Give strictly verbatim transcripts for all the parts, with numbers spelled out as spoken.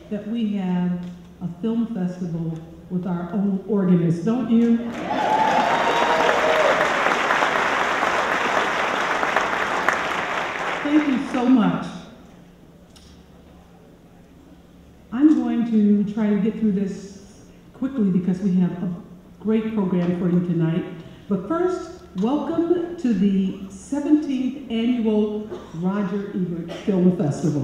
that we have a film festival with our own organist, don't you? Thank you so much. I'm going to try to get through this quickly because we have a great program for you tonight. But first, welcome to the seventeenth Annual Roger Ebert Film Festival.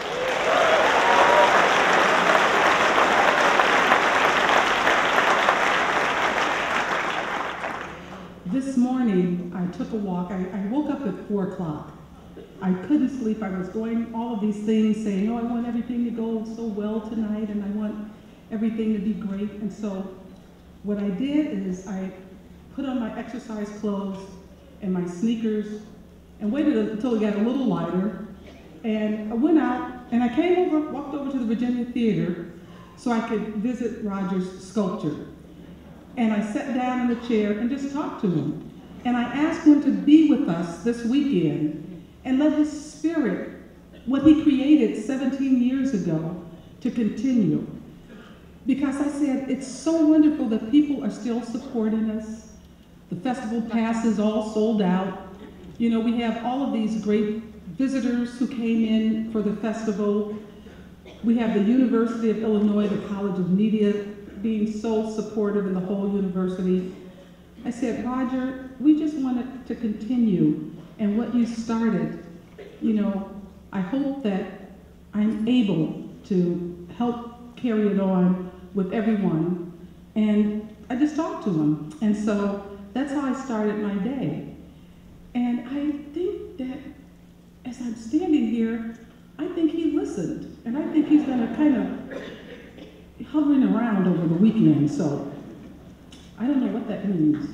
This morning, I took a walk. I, I woke up at four o'clock. I couldn't sleep. I was going all of these things saying, oh, I want everything to go so well tonight, and I want everything to be great. And so what I did is I put on my exercise clothes and my sneakers and waited until it got a little lighter. And I went out and I came over, walked over to the Virginia Theater so I could visit Roger's sculpture. And I sat down in the chair and just talked to him. And I asked him to be with us this weekend and let his spirit, what he created seventeen years ago, to continue. Because I said, it's so wonderful that people are still supporting us. The festival pass is all sold out. You know, we have all of these great visitors who came in for the festival. We have the University of Illinois, the College of Media, being so supportive in the whole university. I said, Roger, we just want it to continue. And what you started, you know, I hope that I'm able to help carry it on with everyone. And I just talked to him. And so that's how I started my day. And I think that as I'm standing here, I think he listened. And I think he's been kind of hovering around over the weekend. So I don't know what that means.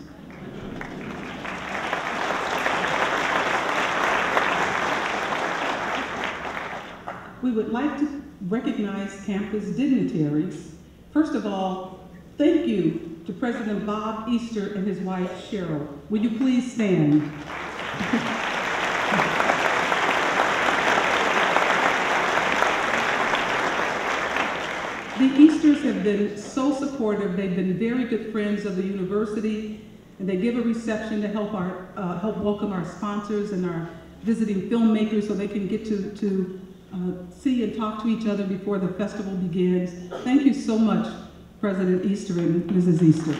We would like to recognize campus dignitaries. First of all, thank you to President Bob Easter and his wife, Cheryl. Will you please stand? The Easters have been so supportive. They've been very good friends of the university, and they give a reception to help our uh, help welcome our sponsors and our visiting filmmakers so they can get to, to uh, see and talk to each other before the festival begins. Thank you so much, President Easter and Missus Easter.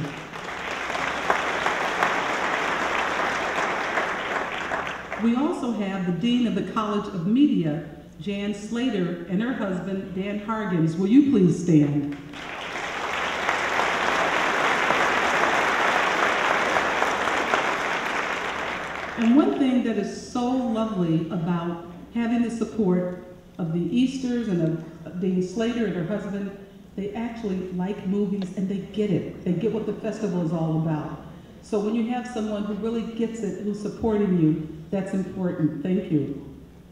We also have the Dean of the College of Media, Jan Slater, and her husband, Dan Hargens. Will you please stand? And one thing that is so lovely about having the support of the Easters and of Dean Slater and her husband, they actually like movies and they get it. They get what the festival is all about. So when you have someone who really gets it, who's supporting you, that's important. Thank you.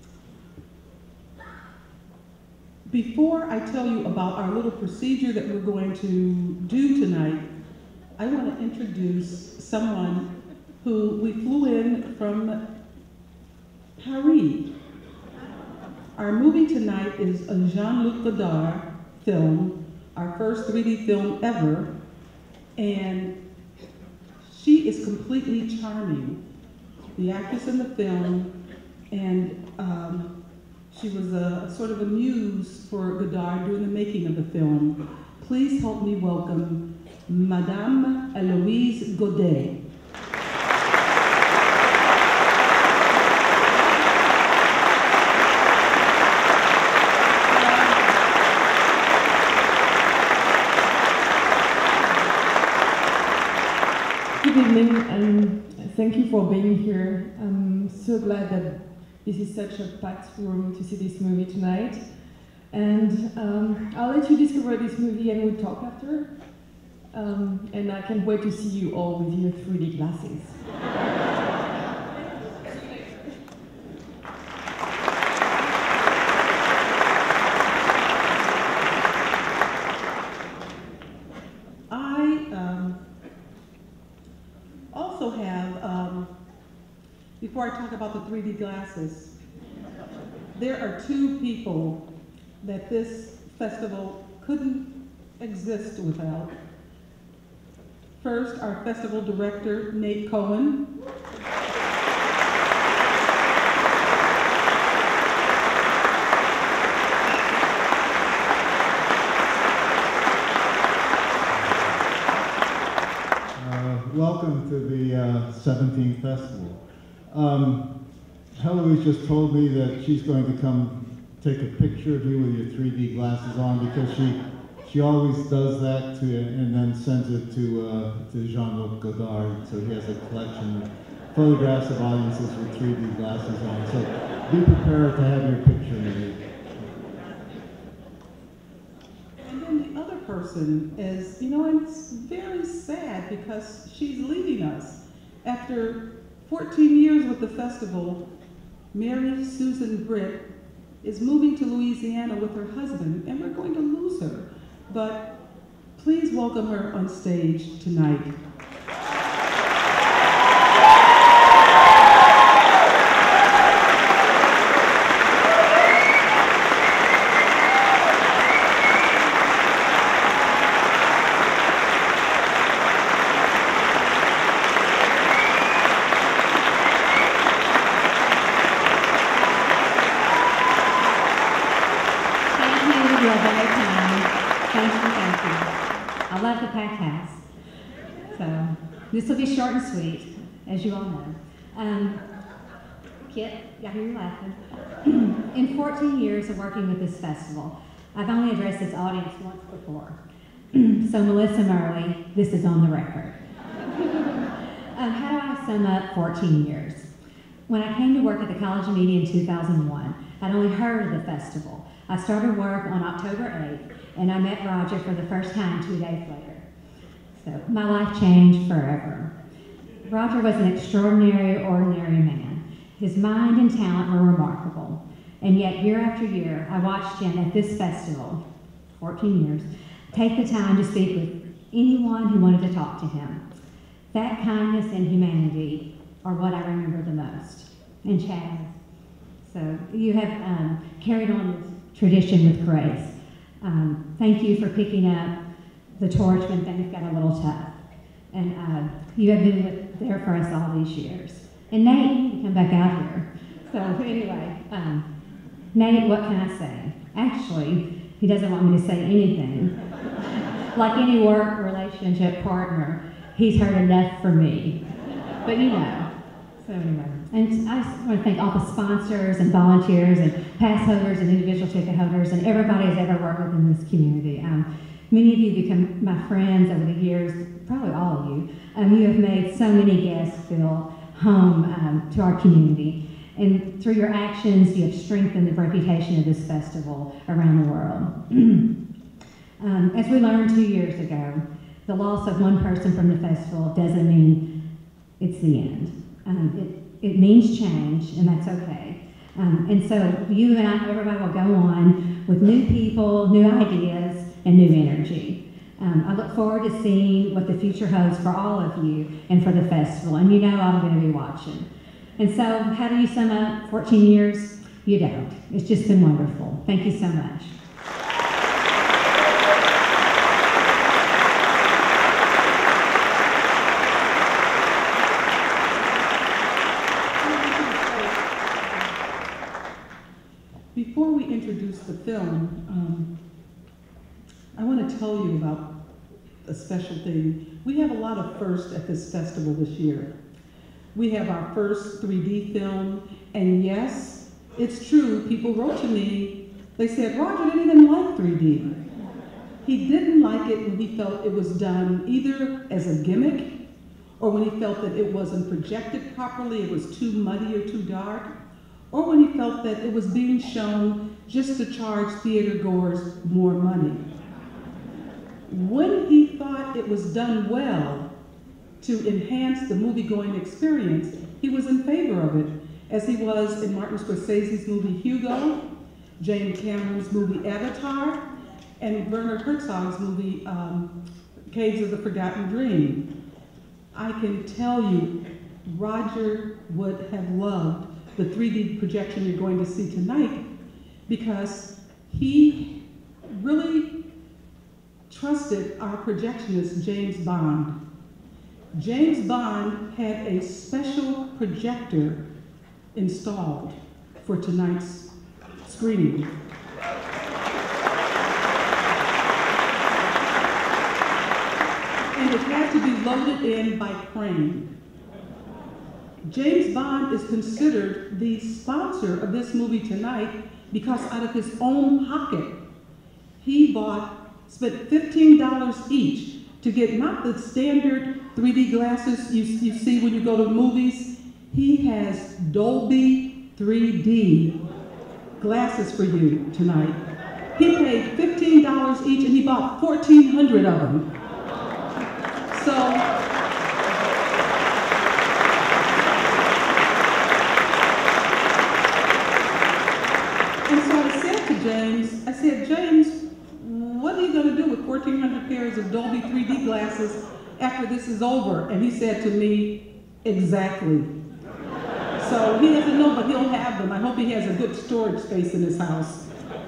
Before I tell you about our little procedure that we're going to do tonight, I want to introduce someone who we flew in from Paris. Our movie tonight is a Jean-Luc Godard film, our first three D film ever, and she is completely charming, the actress in the film, and um, she was a sort of a muse for Godard during the making of the film. Please help me welcome Madame Eloise Godet. Good evening, and thank you for being here. I'm so glad that this is such a packed room to see this movie tonight. And um, I'll let you discover this movie and we'll talk after. Um, and I can't wait to see you all with your three D glasses. Before I talk about the three D glasses, there are two people that this festival couldn't exist without. First, our festival director, Nate Cohen. Welcome to the uh, seventeenth Festival. Um, Heloise just told me that she's going to come take a picture of you with your three D glasses on, because she she always does that to, and then sends it to uh, to Jean-Luc Godard, so he has a collection of photographs of audiences with three D glasses on. So be prepared to have your picture made. Person is, you know, it's very sad because she's leaving us. After fourteen years with the festival, Mary Susan Britt is moving to Louisiana with her husband, and we're going to lose her. But please welcome her on stage tonight. This will be short and sweet, as you all know. Um, Kit, I hear you laughing. In fourteen years of working with this festival, I've only addressed this audience once before. So Melissa Murley, this is on the record. um, how do I sum up fourteen years? When I came to work at the College of Media in two thousand one, I'd only heard of the festival. I started work on October eighth, and I met Roger for the first time two days later. So my life changed forever. Roger was an extraordinary, ordinary man. His mind and talent were remarkable. And yet, year after year, I watched him at this festival, fourteen years, take the time to speak with anyone who wanted to talk to him. That kindness and humanity are what I remember the most. And Chaz, so you have um, carried on this tradition with grace. Um, thank you for picking up the torch when things got a little tough. And uh, you have been with, there for us all these years. And Nate, you need to come back out here. So anyway, um, Nate, what can I say? Actually, he doesn't want me to say anything. Like any work relationship partner, he's heard enough for me. But you know, so anyway. And I just want to thank all the sponsors and volunteers and pass holders and individual ticket holders and everybody who's ever worked with in this community. Um, Many of you become my friends over the years, probably all of you. Um, you have made so many guests feel home um, to our community. And through your actions, you have strengthened the reputation of this festival around the world. um, as we learned two years ago, the loss of one person from the festival doesn't mean it's the end. Um, it, it means change, and that's okay. Um, and so you and I, everybody will go on with new people, new ideas, and new energy. Um, I look forward to seeing what the future holds for all of you and for the festival, and you know I'm going to be watching. And so, how do you sum up fourteen years? You don't. It's just been wonderful. Thank you so much. Before we introduce the film, um, I want to tell you about a special thing. We have a lot of firsts at this festival this year. We have our first three D film, and yes, it's true, people wrote to me, they said, Roger didn't even like three D. He didn't like it when he felt it was done either as a gimmick, or when he felt that it wasn't projected properly, it was too muddy or too dark, or when he felt that it was being shown just to charge theater goers more money. When he thought it was done well to enhance the movie-going experience, he was in favor of it, as he was in Martin Scorsese's movie Hugo, James Cameron's movie Avatar, and Werner Herzog's movie um, Caves of the Forgotten Dream. I can tell you, Roger would have loved the three D projection you're going to see tonight, because he really trusted our projectionist, James Bond. James Bond had a special projector installed for tonight's screening. And it had to be loaded in by crane. James Bond is considered the sponsor of this movie tonight because out of his own pocket, he bought, spent fifteen dollars each to get not the standard three D glasses you, you see when you go to movies. He has Dolby three D glasses for you tonight. He paid fifteen dollars each and he bought fourteen hundred of them. So, and so I said to James, I said, James, what are you going to do with fourteen hundred pairs of Dolby three D glasses after this is over? And he said to me, exactly. So he doesn't know, but he'll have them. I hope he has a good storage space in his house.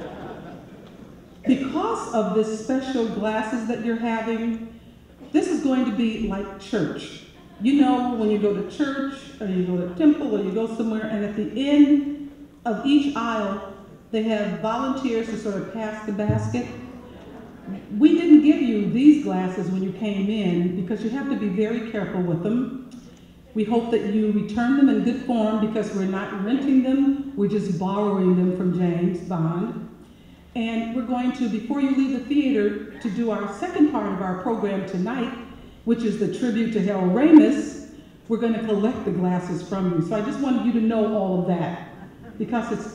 Because of this special glasses that you're having, this is going to be like church. You know, when you go to church, or you go to temple, or you go somewhere, and at the end of each aisle, they have volunteers to sort of pass the basket. We didn't give you these glasses when you came in because you have to be very careful with them. We hope that you return them in good form because we're not renting them, we're just borrowing them from James Bond. And we're going to, before you leave the theater, to do our second part of our program tonight, which is the tribute to Harold Ramis. We're going to collect the glasses from you. So I just wanted you to know all of that because it's,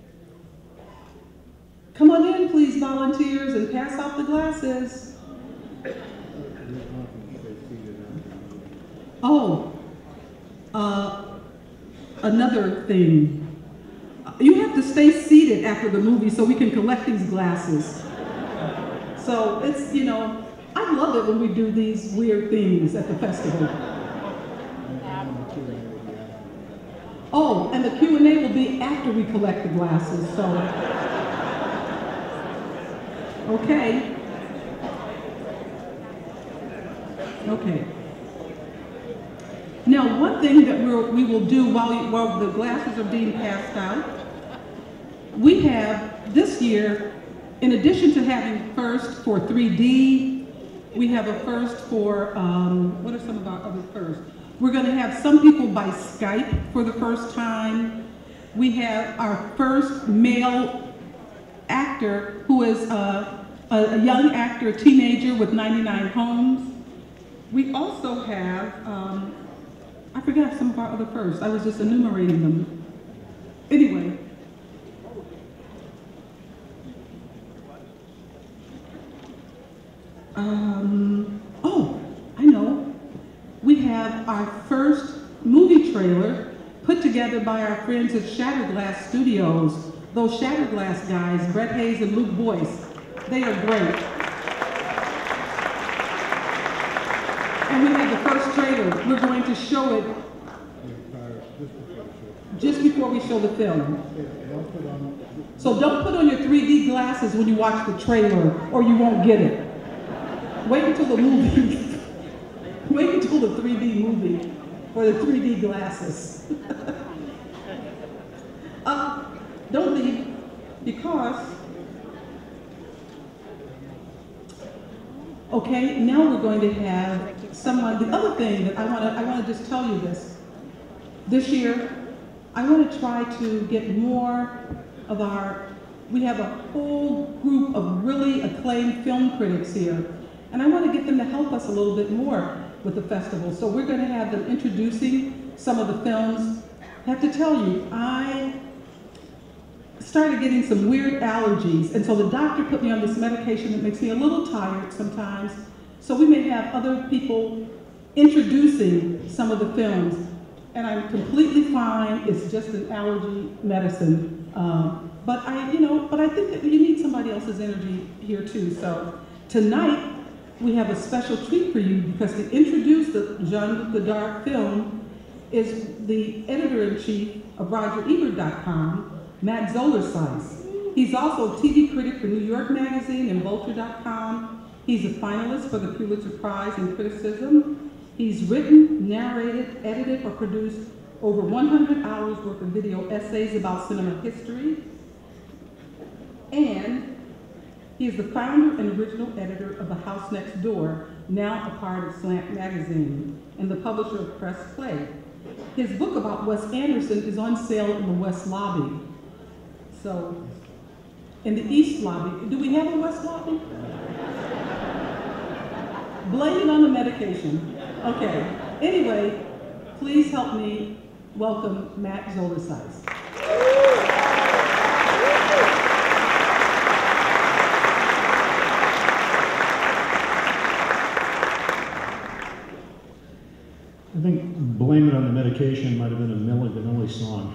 come on in, please, volunteers, and pass out the glasses. Oh, uh, another thing. You have to stay seated after the movie so we can collect these glasses. So it's, you know, I love it when we do these weird things at the festival. Oh, and the Q and A will be after we collect the glasses, so. Okay. Okay. Now, one thing that we're, we will do while, you, while the glasses are being passed out, we have this year, in addition to having first for three D, we have a first for, um, what are some of our other firsts? We're going to have some people by Skype for the first time. We have our first male actor who is a, a, a young actor, teenager with ninety-nine homes. We also have, um, I forgot some of our other firsts. I was just enumerating them. Anyway. Um, oh, I know. We have our first movie trailer put together by our friends at Shatterglass Studios. Those Shatterglass guys, Brett Hayes and Luke Boyce, they are great. And we have the first trailer. We're going to show it just before we show the film. So don't put on your three D glasses when you watch the trailer or you won't get it. Wait until the movie. Wait until the three D movie for the three D glasses. uh, don't leave because, okay, now we're going to have someone, the other thing that I want to, I want to just tell you this. This year, I want to try to get more of our, we have a whole group of really acclaimed film critics here. And I want to get them to help us a little bit more with the festival. So we're going to have them introducing some of the films. I have to tell you, I started getting some weird allergies. And so the doctor put me on this medication that makes me a little tired sometimes. So we may have other people introducing some of the films. And I'm completely fine. It's just an allergy medicine. Um, but I, you know, but I think that you need somebody else's energy here too. So tonight, we have a special treat for you because to introduce the Jean Luc Godard film is the editor-in-chief of Roger Ebert dot com, Matt Zoller Seitz. He's also a T V critic for New York Magazine and Vulture dot com. He's a finalist for the Pulitzer Prize in Criticism. He's written, narrated, edited, or produced over one hundred hours worth of video essays about cinema history. And he is the founder and original editor of The House Next Door, now a part of Slant Magazine, and the publisher of Press Play. His book about Wes Anderson is on sale in the West Lobby. So, in the East Lobby. Do we have a West Lobby? Blame it on the medication. Okay. Anyway, please help me welcome Matt Zoller Seitz. I think Blame It on the Medication might have been a Milli Vanilli song.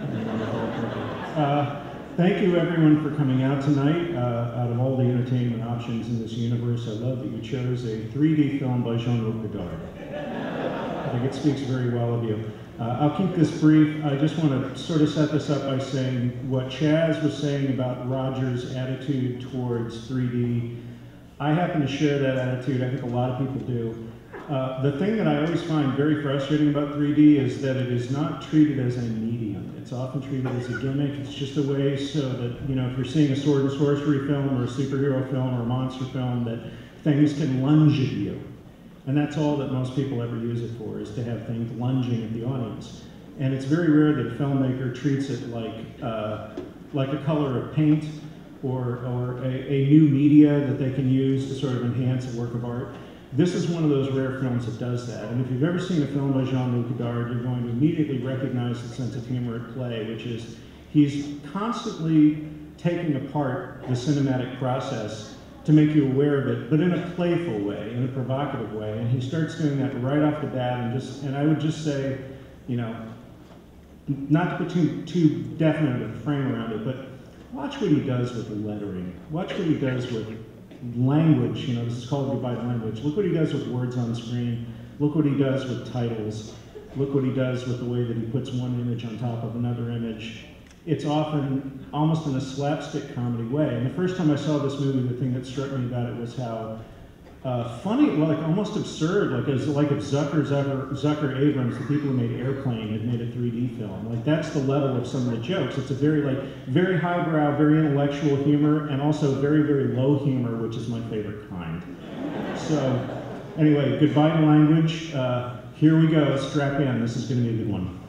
Uh, thank you everyone for coming out tonight. Uh, out of all the entertainment options in this universe, I love that you chose a three D film by Jean-Luc Godard. I think it speaks very well of you. Uh, I'll keep this brief. I just want to sort of set this up by saying what Chaz was saying about Roger's attitude towards three D. I happen to share that attitude. I think a lot of people do. Uh, the thing that I always find very frustrating about three D is that it is not treated as a medium. It's often treated as a gimmick. It's just a way so that, you know, if you're seeing a sword and sorcery film or a superhero film or a monster film, that things can lunge at you. And that's all that most people ever use it for, is to have things lunging at the audience. And it's very rare that a filmmaker treats it like, uh, like a color of paint or, or a, a new media that they can use to sort of enhance a work of art. This is one of those rare films that does that. And if you've ever seen a film by Jean-Luc Godard, you're going to immediately recognize the sense of humor at play, which is he's constantly taking apart the cinematic process to make you aware of it, but in a playful way, in a provocative way. And he starts doing that right off the bat. And just, and I would just say, you know, not to put too, too definite a frame around it, but watch what he does with the lettering. Watch what he does with language. You know, this is called goodbye to language. Look what he does with words on screen. Look what he does with titles. Look what he does with the way that he puts one image on top of another image. It's often almost in a slapstick comedy way. And the first time I saw this movie, the thing that struck me about it was how uh, funny, well, like almost absurd, like as like if Zucker's ever, Zucker Abrams, the people who made Airplane, had made a three D film. Like that's the level of some of the jokes. It's a very like very highbrow, very intellectual humor, and also very very low humor, which is my favorite kind. So anyway, goodbye to language. Uh, here we go. Strap in. This is going to be a good one.